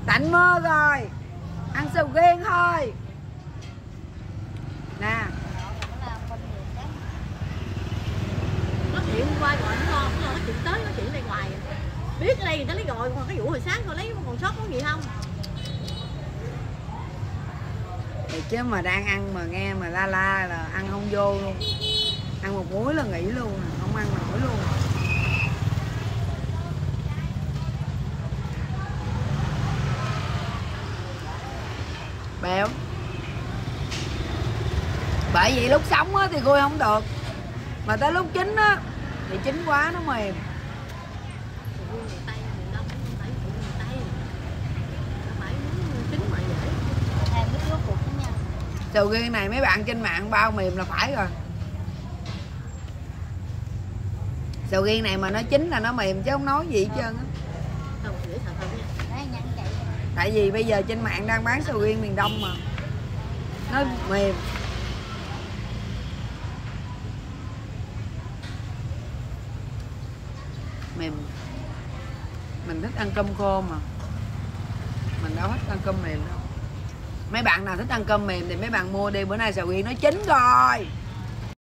Tạnh mơ rồi, ăn sầu riêng thôi nè. Nói chuyện qua gọi nó ngon, nói chuyện tới nói chuyện đây ngoài biết ở đây người ta lấy rồi, còn cái vụ hồi sáng coi lấy còn sót có gì không thì chứ mà đang ăn mà nghe mà la la là ăn không vô luôn, ăn một muối là nghỉ luôn, không ăn nổi luôn. Béo. Bởi vì lúc sống á thì khui không được, mà tới lúc chín á thì chín quá nó mềm. Sầu riêng này mấy bạn trên mạng bao mềm là phải rồi. Sầu riêng này mà nó chín là nó mềm chứ không nói gì hết trơn á. Tại vì bây giờ trên mạng đang bán sầu riêng miền Đông mà nó mềm. Mềm. Mình thích ăn cơm khô mà, mình đâu thích ăn cơm mềm đâu. Mấy bạn nào thích ăn cơm mềm thì mấy bạn mua đi, bữa nay sầu riêng nó chín rồi.